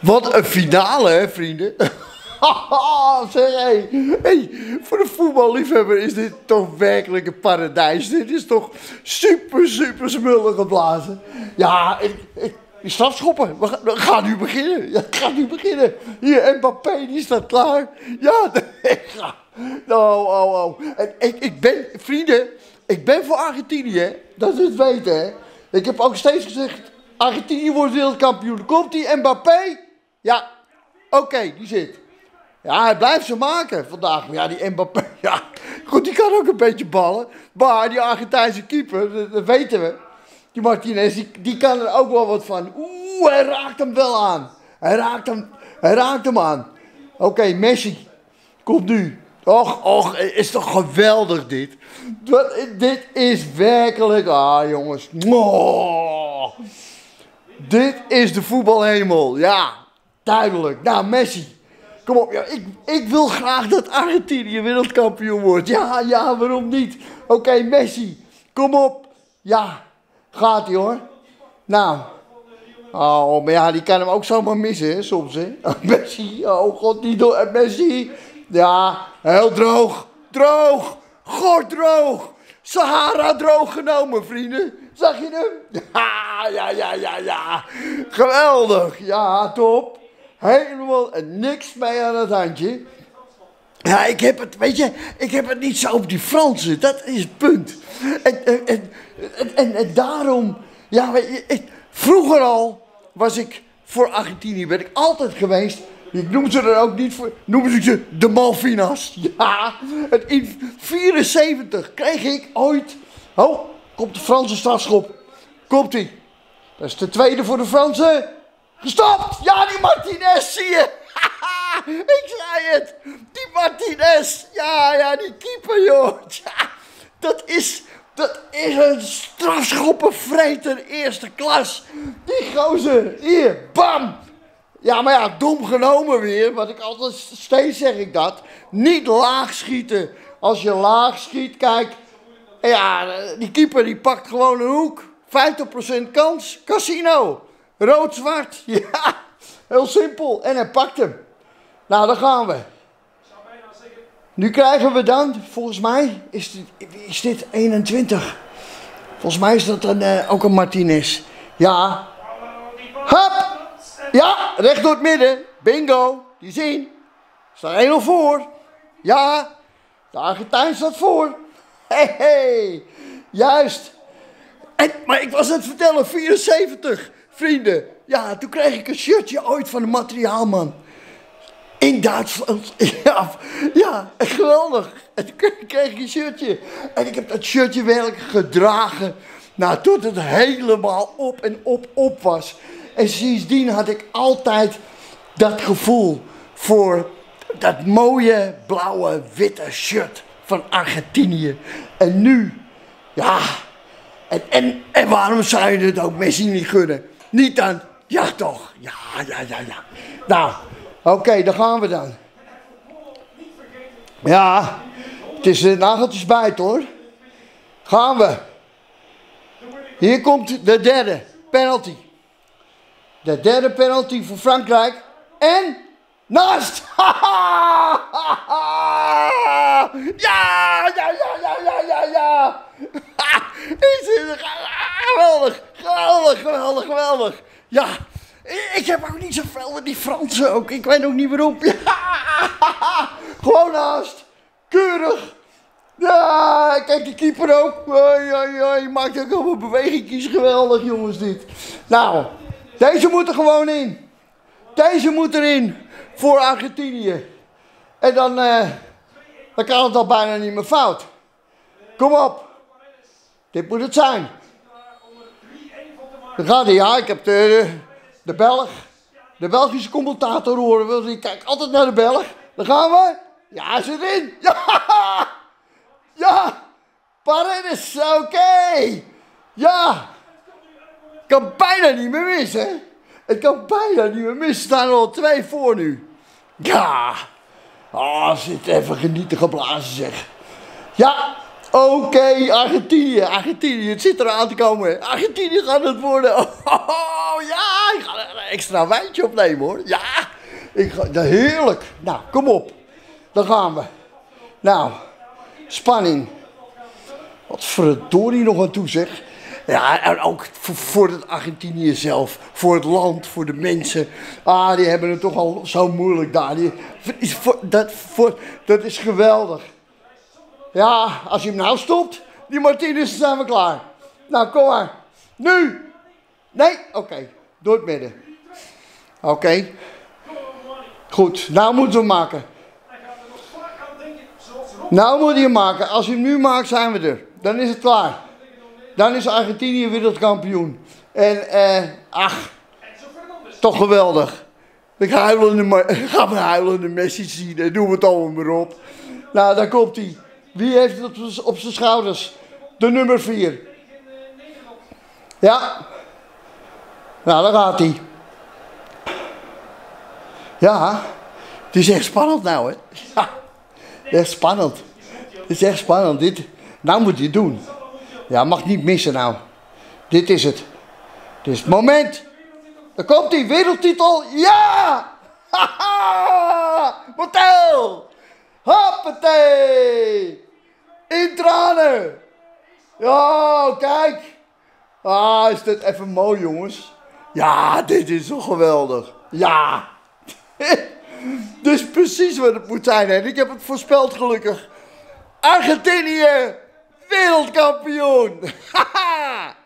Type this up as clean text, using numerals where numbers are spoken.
Wat een finale, hè, vrienden? Zeg, hey, voor de voetballiefhebber is dit toch werkelijk een paradijs. Dit is toch super, super smullig geblazen. Ja, strafschoppen. We gaan nu beginnen. Ja, ik ga nu beginnen. Hier, Mbappé, die staat klaar. Ja, oh. Ik ben, vrienden, ik ben voor Argentinië. Dat is het weten, hè. Ik heb ook steeds gezegd, Argentinië wordt wereldkampioen. Komt die Mbappé? Ja, oké, die zit. Ja, hij blijft ze maken vandaag. Maar ja, die Mbappé, ja, goed, die kan ook een beetje ballen. Maar die Argentijnse keeper, dat weten we. Die Martinez, die kan er ook wel wat van. Oeh, hij raakt hem wel aan. Hij raakt hem aan. Oké, Messi komt nu. Och, is toch geweldig dit. Dit is werkelijk, jongens. Oh, dit is de voetbalhemel, ja, duidelijk. Nou, Messi. Kom op, ja, ik wil graag dat Argentinië wereldkampioen wordt. Ja, waarom niet? Oké, Messi, kom op. Ja, gaat hij hoor. Nou. Oh, maar ja, die kan hem ook zomaar missen, hè, soms, hè. Messi, oh god, niet door. Messi. Ja, heel droog. Droog. God droog. Sahara droog genomen, vrienden. Zag je hem? Ja. Geweldig. Ja, top. Helemaal niks mee aan het handje. Ja, ik heb het, weet je, ik heb het niet zo op die Fransen. Dat is het punt. En daarom, ja, vroeger al was ik voor Argentinië, ben ik altijd geweest. Ik noem ze er ook niet voor, noemen ze de Malvinas. Ja, in 74 kreeg ik ooit, komt de Franse strafschop. Komt-ie. Dat is de tweede voor de Fransen. Gestopt! Ja, die Martinez, zie je! Ik zei het! Die Martinez! Ja, die keeper, joh! Ja, dat is een strafschoppenvreter eerste klas! Die gozer! Hier, bam! Ja, maar ja, dom genomen weer, want ik altijd steeds zeg ik dat. Niet laag schieten. Als je laag schiet, kijk... Ja, die keeper die pakt gewoon een hoek. 50% kans. Casino. Rood-zwart, ja, heel simpel. En hij pakt hem. Nou, daar gaan we. Nu krijgen we dan, volgens mij, is dit 21. Volgens mij is dat ook een Martinez. Ja. Hup! Ja, recht door het midden. Bingo. Die zien. Staat 1-0 voor. Ja. De Argentijn staat voor. Hey. Juist. Maar ik was aan het vertellen, 74. Vrienden, ja, toen kreeg ik een shirtje ooit van de materiaalman. In Duitsland. Ja, geweldig. En toen kreeg ik een shirtje. En ik heb dat shirtje werkelijk gedragen. Nou, tot het helemaal op was. En sindsdien had ik altijd dat gevoel voor dat mooie blauwe witte shirt van Argentinië. En nu, ja. En waarom zou je het ook Messi niet gunnen? Niet dan? Ja toch? Ja. Nou, oké, daar gaan we dan. Ja, het is nageltjes bijt hoor. Gaan we. Hier komt de derde penalty. De derde penalty voor Frankrijk. En naast. Ja. Is het geweldig. Ja, ik heb ook niet zoveel met die Fransen ook. Ik weet ook niet waarom. Ja. Gewoon naast. Keurig. Ja, kijk die keeper ook. Je maakt ook allemaal bewegingjes. Geweldig jongens dit. Nou, deze moet er gewoon in. Deze moet erin. Voor Argentinië. En dan kan het al bijna niet meer fout. Kom op. Dit moet het zijn. Dan gaat hij, ja, ik heb de Belg, de Belgische commentator horen wil. Die kijkt altijd naar de Belg. Dan gaan we. Ja, hij zit in. Ja. Paredes, oké. Ja. Kan bijna niet meer missen. Het kan bijna niet meer missen. Er staan er al 2 voor nu. Ja. Zit even genieten geblazen zeg. Ja. Oké, Argentinië, het zit eraan te komen. Argentinië gaat het worden. Ja, hij gaat extra wijntje opnemen hoor. Ja, heerlijk. Nou, kom op. Dan gaan we. Nou, spanning. Wat verdorie nog aan toe zeg. Ja, en ook voor het Argentinië zelf. Voor het land, voor de mensen. Ah, die hebben het toch al zo moeilijk daar. Dat is geweldig. Ja, als je hem nou stopt, die Martinez, zijn we klaar. Nou, kom maar. Nu. Nee? Oké. Door het midden. Oké. Goed, nou moeten we hem maken. Nou moet hij hem maken. Als hij hem nu maakt, zijn we er. Dan is het klaar. Dan is Argentinië wereldkampioen. En, toch geweldig. Ik ga mijn huilende Messi zien en doen we het allemaal maar op. Nou, daar komt hij. Wie heeft het op zijn schouders? De nummer 4. Ja. Nou, daar gaat hij. Ja. Het is echt spannend nou, hè. Ja. Echt spannend. Het is echt spannend. Nou moet je het doen. Ja, mag niet missen nou. Dit is het. Dit is het moment. Daar komt die wereldtitel. Ja! Haha! Motel! Hoppatee! In tranen! Ja, kijk! Ah, is dit even mooi jongens. Ja, dit is zo geweldig. Ja! Dit is precies wat het moet zijn en ik heb het voorspeld gelukkig. Argentinië, wereldkampioen! Haha!